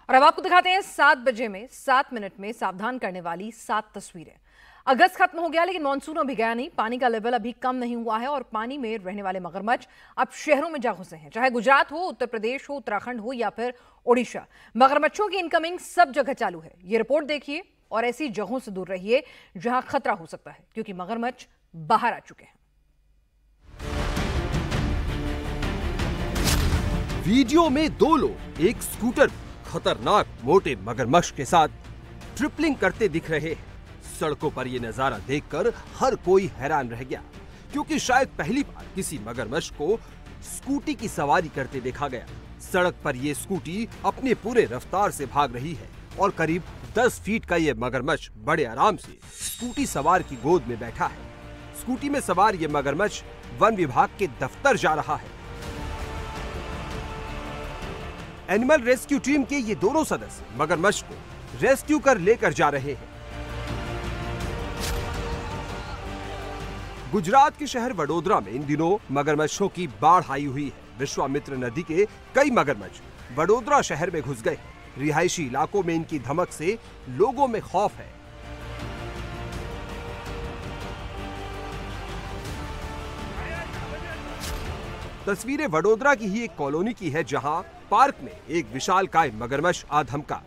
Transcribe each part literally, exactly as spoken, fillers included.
और अब आपको दिखाते हैं सात बजे में सात मिनट में सावधान करने वाली सात तस्वीरें। अगस्त खत्म हो गया लेकिन मानसून अभी गया नहीं। पानी का लेवल अभी कम नहीं हुआ है और पानी में रहने वाले मगरमच्छ अब शहरों में जा घुसे हैं। चाहे गुजरात हो, उत्तर प्रदेश हो, उत्तराखंड हो या फिर ओडिशा, मगरमच्छों की इनकमिंग सब जगह चालू है। ये रिपोर्ट देखिए और ऐसी जगहों से दूर रहिए जहां खतरा हो सकता है, क्योंकि मगरमच्छ बाहर आ चुके हैं। वीडियो में दो लोग एक स्कूटर खतरनाक मोटे मगरमच्छ के साथ ट्रिपलिंग करते दिख रहे हैं। सड़कों पर यह नजारा देखकर हर कोई हैरान रह गया, क्योंकि शायद पहली बार किसी मगरमच्छ को स्कूटी की सवारी करते देखा गया। सड़क पर यह स्कूटी अपने पूरे रफ्तार से भाग रही है और करीब दस फीट का यह मगरमच्छ बड़े आराम से स्कूटी सवार की गोद में बैठा है। स्कूटी में सवार यह मगरमच्छ वन विभाग के दफ्तर जा रहा है। एनिमल रेस्क्यू टीम के ये दोनों सदस्य मगरमच्छ को रेस्क्यू कर लेकर जा रहे हैं। गुजरात के शहर वडोदरा में इन दिनों मगरमच्छों की बाढ़ आई हुई है। विश्वामित्र नदी के कई मगरमच्छ वडोदरा शहर में घुस गए। रिहायशी इलाकों में इनकी धमक से लोगों में खौफ है। तस्वीरें वडोदरा की ही एक कॉलोनी की है, जहां पार्क में एक विशालकाय मगरमच्छ आ धमका।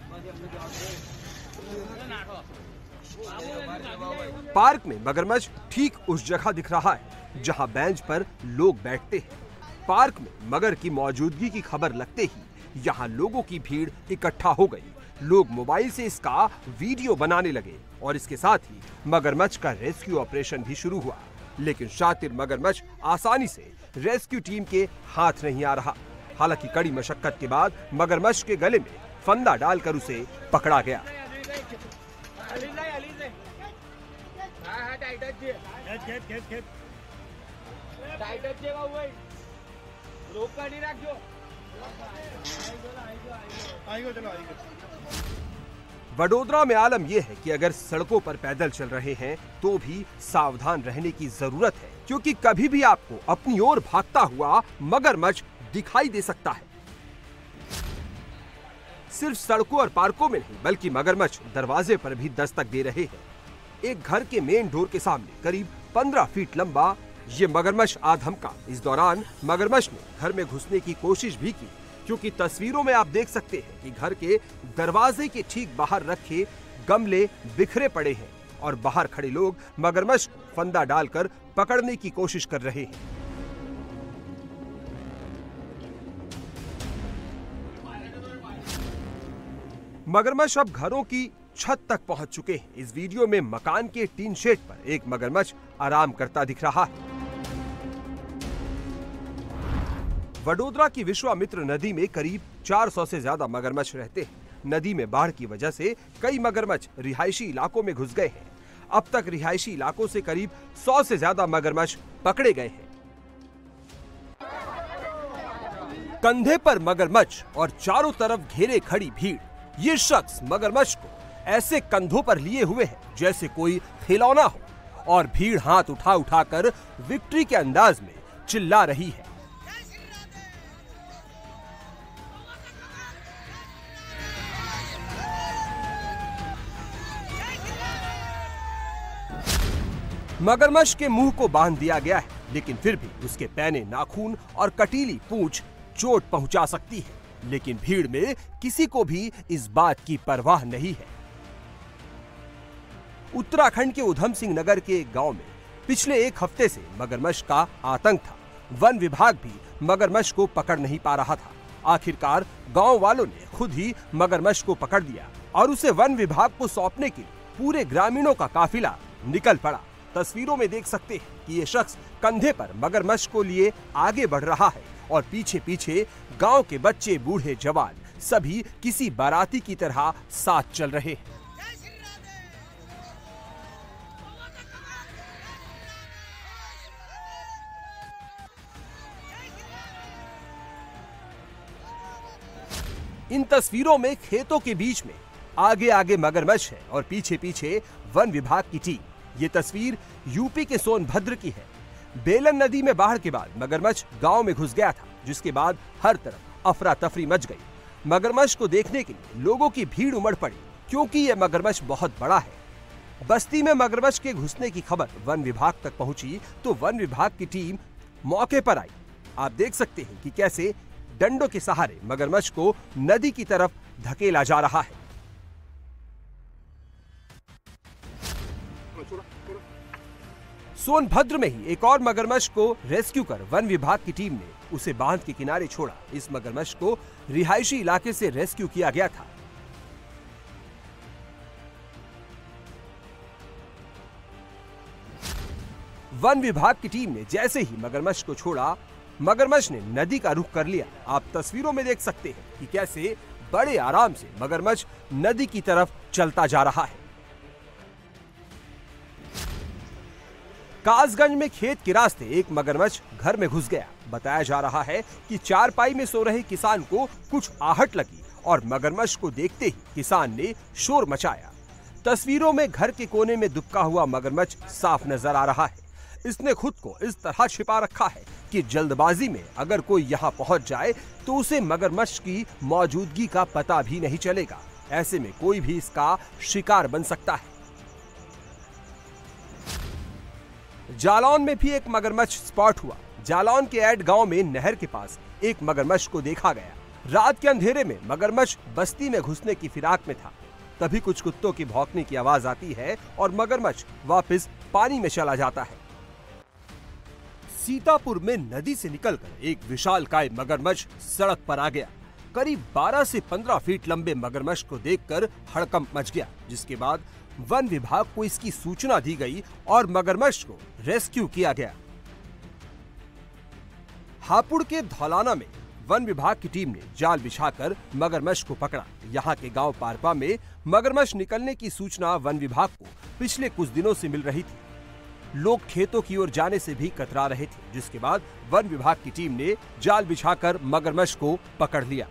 पार्क में मगरमच्छ ठीक उस जगह दिख रहा है जहां बेंच पर लोग बैठते हैं। पार्क में मगर की मौजूदगी की खबर लगते ही यहां लोगों की भीड़ इकट्ठा हो गई। लोग मोबाइल से इसका वीडियो बनाने लगे और इसके साथ ही मगरमच्छ का रेस्क्यू ऑपरेशन भी शुरू हुआ। लेकिन शातिर मगरमच्छ आसानी से रेस्क्यू टीम के हाथ नहीं आ रहा। हालांकि कड़ी मशक्कत के बाद मगरमच्छ के गले में फंदा डालकर उसे पकड़ा गया। वडोदरा में आलम यह है कि अगर सड़कों पर पैदल चल रहे हैं तो भी सावधान रहने की जरूरत है, क्योंकि कभी भी आपको अपनी ओर भागता हुआ मगरमच्छ दिखाई दे सकता है। सिर्फ सड़कों और पार्कों में नहीं, बल्कि मगरमच्छ दरवाजे पर भी दस्तक दे रहे हैं। एक घर के मेन डोर के सामने करीब पंद्रह फीट लंबा ये मगरमच्छ आ धमका। इस दौरान मगरमच्छ ने घर में घुसने की कोशिश भी की, क्योंकि तस्वीरों में आप देख सकते हैं कि घर के दरवाजे के ठीक बाहर रखे गमले बिखरे पड़े हैं और बाहर खड़े लोग मगरमच्छ को फंदा डालकर पकड़ने की कोशिश कर रहे हैं। मगरमच्छ अब घरों की छत तक पहुंच चुके हैं। इस वीडियो में मकान के टीन शेड पर एक मगरमच्छ आराम करता दिख रहा है। वडोदरा की विश्वामित्र नदी में करीब चार सौ से ज्यादा मगरमच्छ रहते हैं। नदी में बाढ़ की वजह से कई मगरमच्छ रिहायशी इलाकों में घुस गए हैं। अब तक रिहायशी इलाकों से करीब सौ से ज्यादा मगरमच्छ पकड़े गए हैं। कंधे पर मगरमच्छ और चारों तरफ घेरे खड़ी भीड़। ये शख्स मगरमच्छ को ऐसे कंधों पर लिए हुए है जैसे कोई खिलौना हो, और भीड़ हाथ उठा उठाकर विक्ट्री के अंदाज में चिल्ला रही है। मगरमच्छ के मुंह को बांध दिया गया है, लेकिन फिर भी उसके पैने नाखून और कटीली पूंछ चोट पहुंचा सकती है। लेकिन भीड़ में किसी को भी इस बात की परवाह नहीं है। उत्तराखंड के उधम सिंह नगर के एक गांव में पिछले एक हफ्ते से मगरमच्छ का आतंक था। वन विभाग भी मगरमच्छ को पकड़ नहीं पा रहा था। आखिरकार गांव वालों ने खुद ही मगरमच्छ को पकड़ लिया और उसे वन विभाग को सौंपने के लिए पूरे ग्रामीणों का काफिला निकल पड़ा। तस्वीरों में देख सकते हैं कि ये शख्स कंधे पर मगरमच्छ को लिए आगे बढ़ रहा है और पीछे पीछे गांव के बच्चे, बूढ़े, जवान सभी किसी बाराती की तरह साथ चल रहे हैं। इन तस्वीरों में खेतों के बीच में आगे आगे मगरमच्छ है और पीछे पीछे वन विभाग की टीम। ये तस्वीर यूपी के सोनभद्र की है। बेलन नदी में बाढ़ के बाद मगरमच्छ गांव में घुस गया था, जिसके बाद हर तरफ अफरा तफरी मच गई। मगरमच्छ को देखने के लिए लोगों की भीड़ उमड़ पड़ी, क्योंकि यह मगरमच्छ बहुत बड़ा है। बस्ती में मगरमच्छ के घुसने की खबर वन विभाग तक पहुंची तो वन विभाग की टीम मौके पर आई। आप देख सकते हैं कि कैसे डंडों के सहारे मगरमच्छ को नदी की तरफ धकेला जा रहा है। सोनभद्र में ही एक और मगरमच्छ को रेस्क्यू कर वन विभाग की टीम ने उसे बांध के किनारे छोड़ा। इस मगरमच्छ को रिहायशी इलाके से रेस्क्यू किया गया था। वन विभाग की टीम ने जैसे ही मगरमच्छ को छोड़ा, मगरमच्छ ने नदी का रुख कर लिया। आप तस्वीरों में देख सकते हैं कि कैसे बड़े आराम से मगरमच्छ नदी की तरफ चलता जा रहा है। कासगंज में खेत के रास्ते एक मगरमच्छ घर में घुस गया। बताया जा रहा है कि चारपाई में सो रहे किसान को कुछ आहट लगी और मगरमच्छ को देखते ही किसान ने शोर मचाया। तस्वीरों में घर के कोने में दुबका हुआ मगरमच्छ साफ नजर आ रहा है। इसने खुद को इस तरह छिपा रखा है कि जल्दबाजी में अगर कोई यहाँ पहुंच जाए तो उसे मगरमच्छ की मौजूदगी का पता भी नहीं चलेगा। ऐसे में कोई भी इसका शिकार बन सकता है। जालौन में भी एक मगरमच्छ स्पॉट हुआ। जालौन के ऐड गांव में नहर के पास एक मगरमच्छ को देखा गया। रात के अंधेरे में मगरमच्छ बस्ती में घुसने की फिराक में था। तभी कुछ कुत्तों की भौंकने की आवाज आती है और मगरमच्छ वापस पानी में चला जाता है। सीतापुर में नदी से निकलकर एक विशालकाय मगरमच्छ सड़क पर आ गया। करीब बारह से पंद्रह फीट लंबे मगरमच्छ को देखकर हड़कंप मच गया, जिसके बाद वन विभाग को इसकी सूचना दी गई और मगरमच्छ को रेस्क्यू किया गया। हापुड़ के धौलाना में वन विभाग की टीम ने जाल बिछाकर मगरमच्छ को पकड़ा। यहाँ के गांव पारपा में मगरमच्छ निकलने की सूचना वन विभाग को पिछले कुछ दिनों से मिल रही थी। लोग खेतों की ओर जाने से भी कतरा रहे थे, जिसके बाद वन विभाग की टीम ने जाल बिछाकर मगरमच्छ को पकड़ लिया।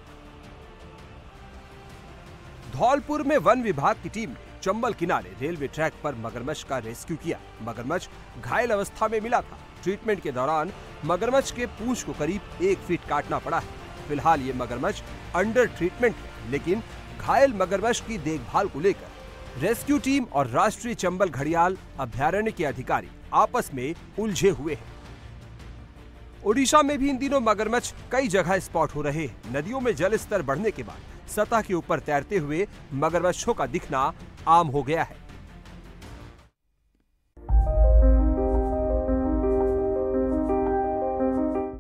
धौलपुर में वन विभाग की टीम ने चंबल किनारे रेलवे ट्रैक पर मगरमच्छ का रेस्क्यू किया। मगरमच्छ घायल अवस्था में मिला था। ट्रीटमेंट के दौरान मगरमच्छ के पूंछ को करीब एक फीट काटना पड़ा है। फिलहाल ये मगरमच्छ अंडर ट्रीटमेंट है, लेकिन घायल मगरमच्छ की देखभाल को लेकर रेस्क्यू टीम और राष्ट्रीय चंबल घड़ियाल अभयारण्य के अधिकारी आपस में उलझे हुए हैं। ओडिशा में भी इन दिनों मगरमच्छ कई जगह स्पॉट हो रहे हैं। नदियों में जल स्तर बढ़ने के बाद सतह के ऊपर तैरते हुए मगरमच्छों का दिखना आम हो गया है।